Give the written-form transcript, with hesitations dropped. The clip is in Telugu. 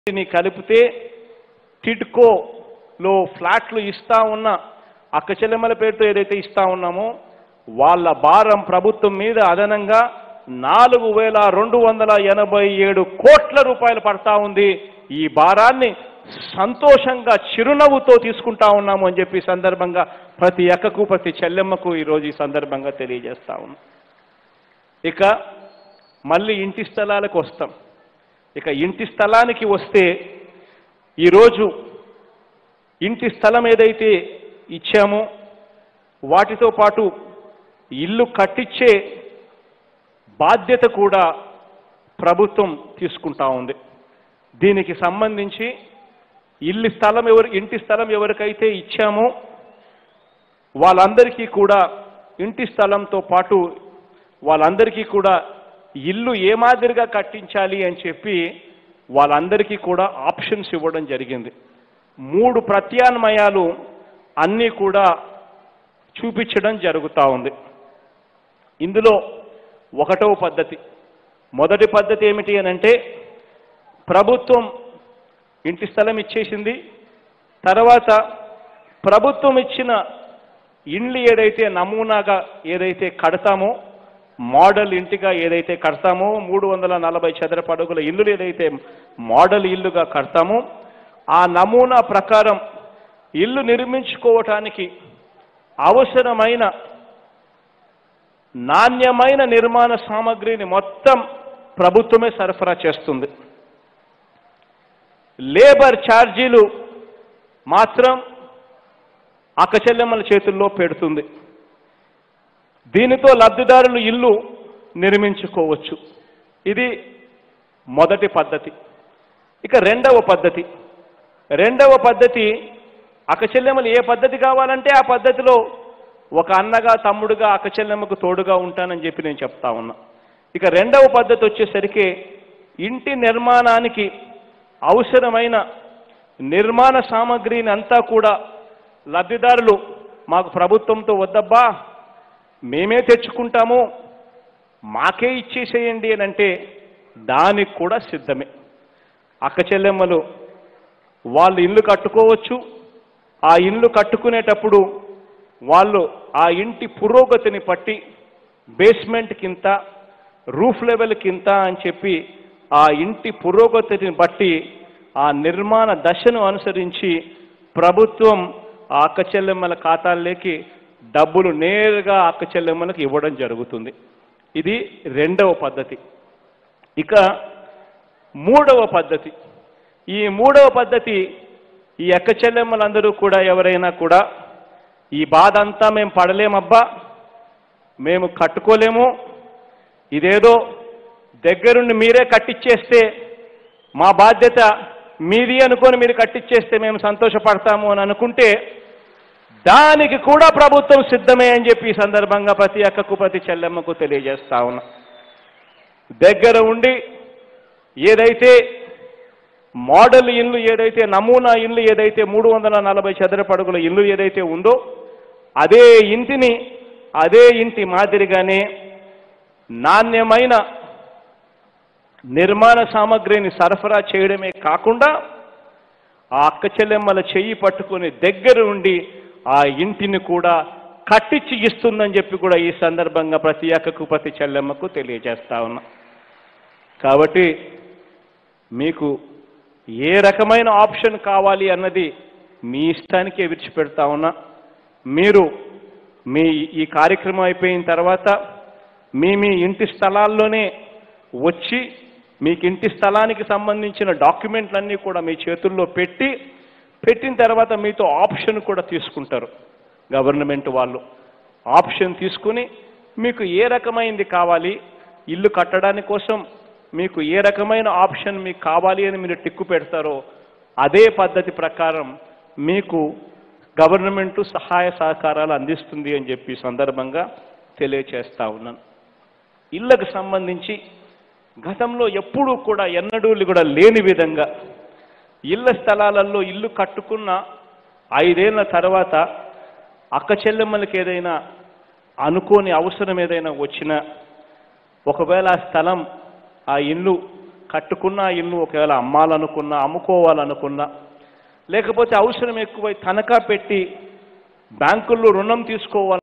కలిపితే టిడ్కోలో ఫ్లాట్లు ఇస్తా ఉన్న అక్క చెల్లెమ్మల పేరుతో ఏదైతే ఇస్తా ఉన్నామో వాళ్ళ భారం ప్రభుత్వం మీద అదనంగా 4287 కోట్ల రూపాయలు పడతా ఉంది. ఈ భారాన్ని సంతోషంగా చిరునవ్వుతో తీసుకుంటా ఉన్నాము అని చెప్పి సందర్భంగా ప్రతి అక్కకు ప్రతి చెల్లెమ్మకు ఈరోజు ఈ సందర్భంగా తెలియజేస్తా ఉన్నాం. ఇక మళ్ళీ ఇంటి స్థలాలకు వస్తాం. ఇక ఇంటి స్థలానికి వస్తే ఈరోజు ఇంటి స్థలం ఏదైతే ఇచ్చామో వాటితో పాటు ఇల్లు కట్టించే బాధ్యత కూడా ప్రభుత్వం తీసుకుంటా ఉంది. దీనికి సంబంధించి ఇంటి స్థలం ఎవరికైతే ఇచ్చామో వాళ్ళందరికీ కూడా ఇంటి స్థలంతో పాటు వాళ్ళందరికీ కూడా ఇల్లు ఏ మాదిరిగా కట్టించాలి అని చెప్పి వాళ్ళందరికీ కూడా ఆప్షన్స్ ఇవ్వడం జరిగింది. 3 ప్రత్యామ్నాయాలు అన్నీ కూడా చూపించడం జరుగుతూ ఉంది. ఇందులో ఒకటవ పద్ధతి, మొదటి పద్ధతి ఏమిటి అని అంటే ప్రభుత్వం ఇంటి స్థలం ఇచ్చేసింది, తర్వాత ప్రభుత్వం ఇచ్చిన ఇండ్లు ఏదైతే నమూనాగా ఏదైతే కడతామో మోడల్ ఇంటిగా ఏదైతే కడతామో 340 చదరపు అడుగుల ఇల్లులు ఏదైతే మోడల్ ఇల్లుగా కడతామో ఆ నమూనా ప్రకారం ఇల్లు నిర్మించుకోవటానికి అవసరమైన నాణ్యమైన నిర్మాణ సామగ్రిని మొత్తం ప్రభుత్వమే సరఫరా చేస్తుంది. లేబర్ ఛార్జీలు మాత్రం అక్క చెల్లెమ్మల చేతుల్లో పెడుతుంది. దీనితో లబ్ధిదారులు ఇల్లు నిర్మించుకోవచ్చు. ఇది మొదటి పద్ధతి. ఇక రెండవ పద్ధతి అక్క చెల్లెమ్మలు ఏ పద్ధతి కావాలంటే ఆ పద్ధతిలో ఒక అన్నగా తమ్ముడుగా అక్క చెల్లెమ్మకు తోడుగా ఉంటానని చెప్పి నేను చెప్తా ఉన్నా. ఇక రెండవ పద్ధతి వచ్చేసరికి ఇంటి నిర్మాణానికి అవసరమైన నిర్మాణ సామగ్రిని అంతా కూడా లబ్ధిదారులు మాకు ప్రభుత్వంతో వద్దబ్బా మేమే తెచ్చుకుంటాము మాకే ఇచ్చేసేయండి అని అంటే దానికి కూడా సిద్ధమే. అక్క చెల్లెమ్మలు వాళ్ళు ఇల్లు కట్టుకోవచ్చు. ఆ ఇల్లు కట్టుకునేటప్పుడు వాళ్ళు ఆ ఇంటి పురోగతిని బట్టి బేస్మెంట్ కింత రూఫ్ లెవెల్ కింత అని చెప్పి ఆ ఇంటి పురోగతిని బట్టి ఆ నిర్మాణ దశను అనుసరించి ప్రభుత్వం ఆ అక్క చెల్లెమ్మల ఖాతాల్లోకి డబ్బులు నేరుగా అక్క చెల్లెమ్మలకు ఇవ్వడం జరుగుతుంది. ఇది రెండవ పద్ధతి. ఇక మూడవ పద్ధతి, ఈ మూడవ పద్ధతి ఈ అక్క చెల్లెమ్మలందరూ కూడా ఎవరైనా కూడా ఈ బాధ అంతా మేము పడలేమబ్బా, మేము కట్టుకోలేము, ఇదేదో దగ్గరుండి మీరే కట్టిచ్చేస్తే మా బాధ్యత మీది అనుకొని మీరు కట్టిచ్చేస్తే మేము సంతోషపడతాము అని అనుకుంటే దానికి కూడా ప్రభుత్వం సిద్ధమే అని చెప్పి ఈ సందర్భంగా ప్రతి అక్కకు ప్రతి చెల్లెమ్మకు తెలియజేస్తా ఉన్నా. దగ్గర ఉండి ఏదైతే మోడల్ ఇల్లు ఏదైతే నమూనా ఇల్లు ఏదైతే 340 చదరపు అడుగుల ఇల్లు ఏదైతే ఉందో అదే ఇంటి మాదిరిగానే నాణ్యమైన నిర్మాణ సామగ్రిని సరఫరా చేయడమే కాకుండా ఆ అక్క చెల్లెమ్మల చెయ్యి పట్టుకుని దగ్గర ఉండి ఆ ఇంటిని కూడా కట్టించి ఇస్తుందని చెప్పి కూడా ఈ సందర్భంగా ప్రతి అక్కకు ప్రతి చెల్లెమ్మకు తెలియజేస్తా ఉన్నా. కాబట్టి మీకు ఏ రకమైన ఆప్షన్ కావాలి అన్నది మీ ఇష్టానికే విడిచిపెడతా ఉన్నా. మీరు మీ ఈ కార్యక్రమం అయిపోయిన తర్వాత మీ ఇంటి స్థలాల్లోనే వచ్చి మీకు ఇంటి స్థలానికి సంబంధించిన డాక్యుమెంట్లన్నీ కూడా మీ చేతుల్లో పెట్టిన తర్వాత మీతో ఆప్షన్ కూడా తీసుకుంటారు. గవర్నమెంట్ వాళ్ళు ఆప్షన్ తీసుకుని మీకు ఏ రకమైనది కావాలి, ఇల్లు కట్టడానికి కోసం మీకు ఏ రకమైన ఆప్షన్ మీకు కావాలి అని మీరు టిక్కు పెడతారో అదే పద్ధతి ప్రకారం మీకు గవర్నమెంట్ సహాయ సహకారాలు అందిస్తుంది అని చెప్పి సందర్భంగా తెలియచేస్తా ఉన్నాను. ఇళ్లకు సంబంధించి గతంలో ఎప్పుడూ కూడా ఎన్నడూ కూడా లేని విధంగా ఇళ్ల స్థలాలలో ఇల్లు కట్టుకున్న 5 ఏళ్ల తర్వాత అక్క చెల్లెమ్మలకి ఏదైనా అనుకోని అవసరం ఏదైనా వచ్చినా ఒకవేళ ఆ స్థలం ఆ ఇల్లు కట్టుకున్న ఇల్లు ఒకవేళ అమ్మాలనుకున్నా, అమ్ముకోవాలనుకున్నా, లేకపోతే అవసరం ఎక్కువై తనఖా పెట్టి బ్యాంకుల్లో రుణం తీసుకోవాలి